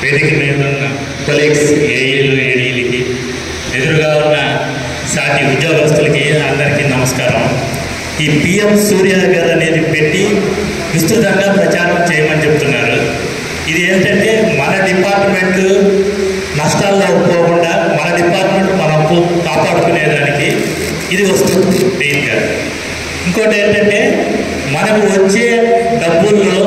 వేదిక మీద ఉన్న కొలీగ్స్, ఏఈలు, ఏడీలకి, ఎదురుగా ఉన్న సాటి ఉద్యోగస్తులకి అందరికీ నమస్కారం. ఈ పిఎం సూర్య గారు అనేది పెట్టి విస్తృతంగా ప్రచారం చేయమని చెప్తున్నారు. ఇది ఏంటంటే మన డిపార్ట్మెంట్ నష్టాల్లో పోకుండా మన డిపార్ట్మెంట్ మనం కాపాడుకునేదానికి ఇది వస్తుంది మెయిన్గా. ఇంకోటి ఏంటంటే మనకు వచ్చే డబ్బుల్లో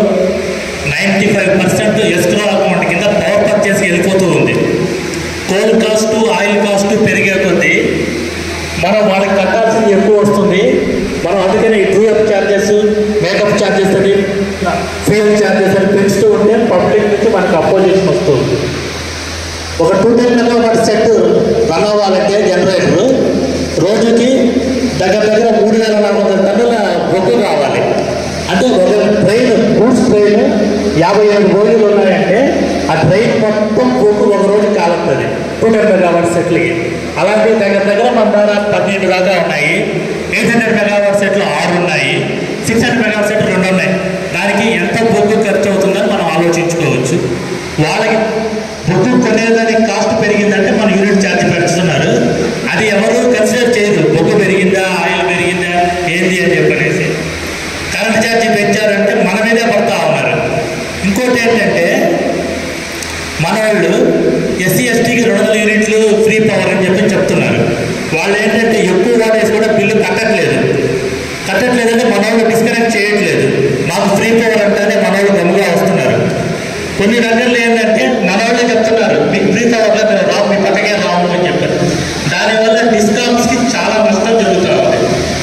95% ఎస్క్రో అకౌంట్ కింద పవర్ పర్చేస్కి వెళ్ళిపోతూ ఉంది. కోల్ కాస్ట్, ఆయిల్ కాస్ట్ పెరిగే కొద్దీ మనం వాళ్ళకి కట్టాల్సింది ఎక్కువ వస్తుంది. మనం అందుకనే ఈ డ్యూయప్ ఛార్జెస్, మేకప్ ఛార్జెస్ అని, ఫ్యూయల్ ఛార్జెస్ అని పెంచుతూ ఉంటే పబ్లిక్ నుంచి మనకు అపోజిషన్ వస్తుంది. ఒక 210 మెగావాట్ సెట్ రన్ అవ్వాలంటే జనరేటర్ రోజుకి దగ్గర 3,400 టన్నుల బొగ్గు కావాలి. అంటే ఒక ట్రైన్, గూడ్స్ ట్రైన్ 57 రోజులు ఉన్నాయంటే ఆ ట్రైన్ మొత్తం బొగ్గు ఒక రోజు కాలుతుంది 210 మెగావాట్ సెట్లకి. అలాంటి దగ్గర మన ద్వారా 12 దాకా ఉన్నాయి. 800 మెగావాట్ సెట్లు 6 ఉన్నాయి. 600 మెగావాట్ సెట్లు 2 ఉన్నాయి. దానికి ఎంత బొగ్గు ఖర్చు అవుతుందని మనం ఆలోచించుకోవచ్చు. వాళ్ళకి బొగ్గు కొనేదానికి కాస్ట్ పెరిగిందంటే మన యూనిట్ ఛార్జ్ పెంచుతున్నారు. అది ఎవరు కన్సిడర్ చేయరు. బొగ్గు పెరిగిందా, ఆయిల్ పెరిగిందా, ఏంది అని చెప్పనేసి. కరెంట్ ఛార్జ్ పెంచారంటే మన మీదే పడతా ఉన్నారు. ఇంకోటి ఏంటంటే మన వాళ్ళు ఎస్సీ ఎస్టీకి 200 యూనిట్లు ఫ్రీ పవర్ అని చెప్తున్నారు. వాళ్ళు ఏంటంటే ఎక్కువ వాడేసి కూడా బిల్లు కట్టట్లేదంటే మన వాళ్ళు డిస్కనెక్ట్ చేయట్లేదు. మాకు ఫ్రీ పవర్ అంటేనే మన వాళ్ళు గమ్ముగా వస్తున్నారు. కొన్ని దగ్గరలో ఏంటంటే మన వాళ్ళే చెప్తున్నారు మీకు ఫ్రీ పవర్లో మేము రాము, మీ పక్కకే రాము అని చెప్పారు. దానివల్ల డిస్కౌంట్స్కి చాలా నష్టం జరుగుతూ ఉంది.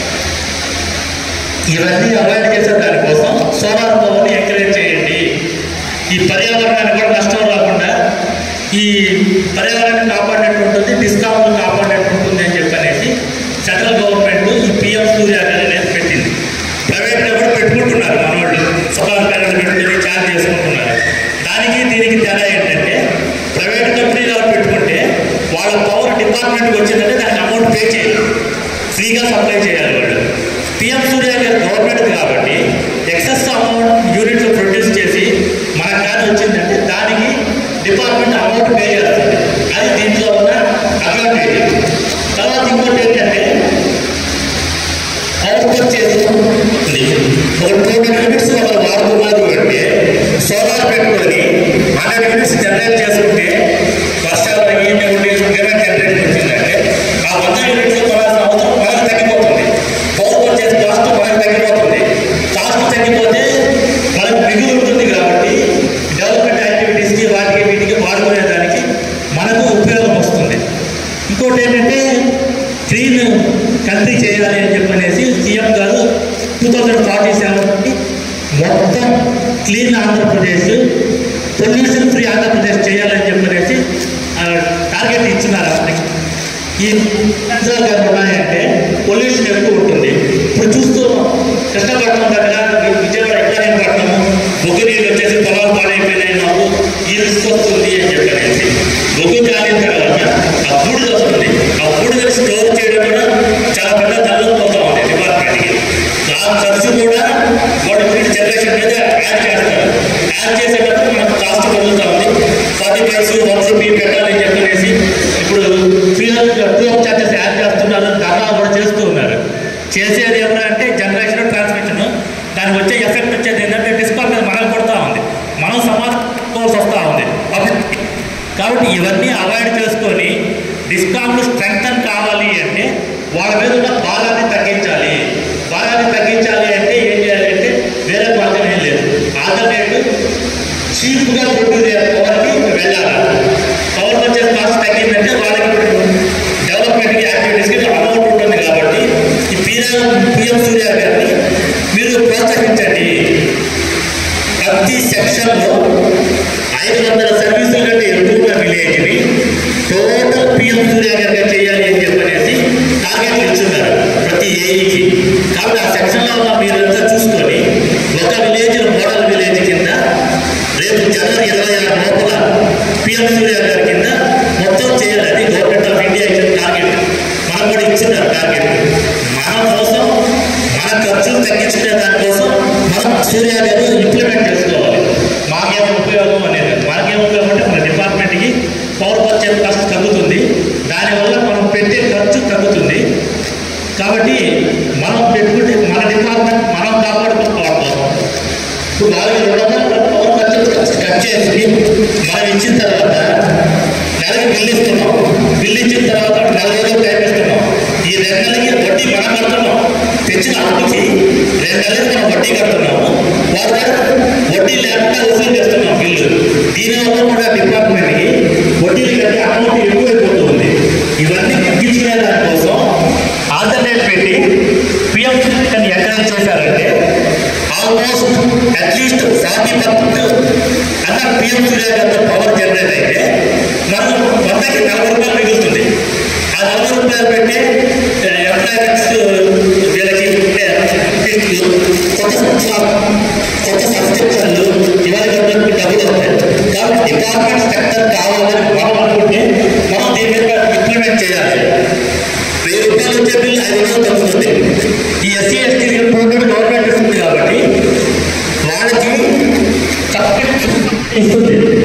ఇవన్నీ అవాయిడ్ చేసే దానికోసం సోలార్ పవర్ని ఎంకరేజ్ చేయండి. ఈ పర్యావరణానికి కూడా నష్టం రాకుండా ఈ పర్యావరణాన్ని కాపాడినట్టు ఉంటుంది, డిస్కౌంట్ కాపాడినట్టు ఉంటుంది అని చెప్పనేసి సెంట్రల్ గవర్నమెంట్ ఈ పిఎం సూర్య అనేది పెట్టింది. ప్రైవేట్గా కూడా పెట్టుకుంటున్నారు మన వాళ్ళు. సోలార్ ప్యానెల్ పెట్టుకుని ఛార్జ్ చేసుకుంటున్నారు. దానికి దీనికి తేడా ఏంటంటే ప్రైవేట్ కంపెనీలో పెట్టుకుంటే వాళ్ళ పవర్ డిపార్ట్మెంట్కి వచ్చిందంటే దానికి అమౌంట్ పే చేయాలి, ఫ్రీగా సప్లై చేయాలి వాళ్ళు. పిఎం సూర్య గారు గవర్నమెంట్ కాబట్టి ఎక్సెస్ అమౌంట్ యూనిట్లు ప్రొడ్యూస్ చేసి మనకు కానీ వచ్చిందంటే దానికి డిపార్ట్మెంట్ అమౌంట్ పే చేస్తుంది. అది దీంట్లో ఉన్న అడ్వాంటేజ్. తర్వాత ఇంకోటి ఏంటంటే అవుట్పుట్ చేసుకుంది. ఒక 200 యూనిట్స్ ఒకరు వాడుతున్నారు అంటే సోలార్ పెట్టుకొని 100 యూనిట్స్ జనరేట్ చేసుకుంటే వర్షాలు ఉండి పేమెంట్ జనరేట్ వచ్చిందంటే ఆ 100 యూనిట్స్ కొనాల్సిన అవసరం మనకు తగ్గిపోతుంది. పవర్ పర్చేస్ కాస్ట్ మనకు తగ్గిపోతుంది. కాస్ట్ తగ్గిపోతే మనకు మిగులు ఉంటుంది. కాబట్టి డెవలప్మెంట్ యాక్టివిటీస్కి వాటికి వీటికి వాడుకునేదానికి మనకు ఉపయోగం వస్తుంది. ఇంకోటి ఏంటంటే క్లీన్ కంట్రీ చేయాలి అని చెప్పనేసి సీఎం గారు 2047కి మొత్తం clean Andhra Pradesh, pollution free Andhra Pradesh చేయాలని చెప్పనేసి టార్గెట్ ఇచ్చినారు. అప్పటికి ఈ సెన్సార్ గారు ఉన్నాయంటే పొల్యూషన్ ఎక్కువ ఉంటుంది. ఇప్పుడు చూస్తూ కృష్ణపట్నం దగ్గర, విజయవాడ ఎక్కడైనా బొగ్గు నీళ్ళు వచ్చేసి పొలాలు పాడైపోయినాయి, మాకు ఈ రిస్క్ వస్తుంది అని చెప్పనేసి బొగ్గు కాలిన తర్వాత ఆ బూడిద వస్తుంది. ఆ బూడిదని స్టోర్ చేయడం కూడా చాలా పెద్ద తగ్గిపోతూ ఉంది డిపార్ట్మెంట్కి. ఆ ఖర్చు కూడా వాడు జనరేషన్ మీద యాడ్ చేస్తారు. యాడ్ చేసేటప్పుడు మనకు కాస్ట్ పెరుగుతూ ఉంది. 40 పైసలు 1 రూపీ పెట్టాలని చెప్పనేసి ఇప్పుడు ఫ్రీ ఆఫ్ ఛార్జెస్ యాడ్ చేస్తున్నారు. ధర్నా కూడా చేస్తూ ఉన్నారు. చేసేది ఎవరంటే జనరేషన్, ట్రాన్స్మిషన్. దానికి వచ్చే ఎఫెక్ట్ వచ్చేది ఏంటంటే డిస్కౌంట్ మీద మనకు పడుతూ ఉంది. మనం సమాధానం వస్తూ ఉంది కాబట్టి ఇవన్నీ అవాయిడ్ చేసుకొని డిస్కౌంట్ స్ట్రెంగ్తన్ కావాలి అంటే వాళ్ళ మీద ఉన్న భారాన్ని తగ్గించాలి. భారాన్ని తగ్గించాలి అంటే ఏం చేయాలి అంటే వేరే మార్గం ఏం లేదు. ఆల్టర్నేటివ్ చీప్గా ప్రొడ్యూస్ అయ్యే పవర్కి వెళ్ళాలి. పవర్ పర్చేస్ కాస్ట్ తగ్గిందంటే వాళ్ళకి డెవలప్మెంట్కి యాక్టివిటీస్కి అమౌంట్ ఉంటుంది. కాబట్టి ఈ పిఎం సూర్య గారిని మీరు ప్రోత్సహించండి. ప్రతి సెక్షన్లో 500 సర్వీసుల కంటే ఎక్కువగా విలేజ్ని టోటల్ పిఎం సూర్య గారిగా చేయాలి అని చెప్పనేసి టార్గెట్లు ఇస్తున్నారు ప్రతి ఏఈకి. కాబట్టి ఆ సెక్షన్లో ఉన్న మీరంతా చూసుకొని ఒక విలేజ్ మోడల్ విలేజ్ కింద రేపు జనవరి 26 లోపల పిఎం సూర్య గారి కింద మొత్తం చేయాలని గవర్నమెంట్ ఆఫ్ ఇండియా ఇచ్చిన టార్గెట్. మనం కూడా ఇచ్చినారు టార్గెట్. మన కోసం మన ఖర్చులు తగ్గించుకునే దానికోసం మనం సూర్య గారు ఇంప్లిమెంట్ చేసుకోవాలి. మాకేం ఉపయోగం అనేది, మనకేం ఉపయోగం అంటే స్కీమ్ మనం ఇచ్చిన తర్వాత నెలకు బిల్లు ఇస్తున్నాం. బిల్లు ఇచ్చిన తర్వాత 4 రోజులు టైం ఇస్తున్నాం. ఈ 2 నెలలకి వడ్డీ మనం కడుతున్నాం. తెచ్చిన అప్పుకి 2 నెలలకి మనం వడ్డీ కడుతున్నాము. వాళ్ళ వడ్డీ లేకుండా వసూలు చేస్తున్నాం బిల్లు. దీనివల్ల కూడా డిపార్ట్మెంట్కి వడ్డీలు కట్టి అమౌంట్ ఎక్కువైపోతూ ఉంది. ఇవన్నీ తగ్గించుకునే దానికోసం ఆల్టర్నేట్ పెట్టి పిఎం సూర్యని ఎంకరేజ్ చేశారంటే ఆల్మోస్ట్ అట్లీస్ట్ 40% అన్న పిఎం సూర్య గారితో పవర్ జనరేట్ అయితే మనం 100కి 40 రూపాయలు మిగులుతుంది. ఆ 40 రూపాయలు పెట్టి ఎంప్లాయ్మెంట్స్ వీళ్ళకి కొత్త సబ్స్క్రిప్షన్లు ఇవాళ డబ్బులు వస్తాయి. కాబట్టి డిపార్ట్మెంట్ సెక్టర్ కావాలని మనం అనుకుంటే మనం దీని మీద ఇంప్లిమెంట్ చేయాలి. 1000 రూపాయలు వచ్చే బిల్లు 5 రోజులు తగ్గుతుంది. ఈ ఎస్సీ ఎస్టీ గవర్నమెంట్ ఇస్తుంది కాబట్టి వాళ్ళకి ఇస్తుంది.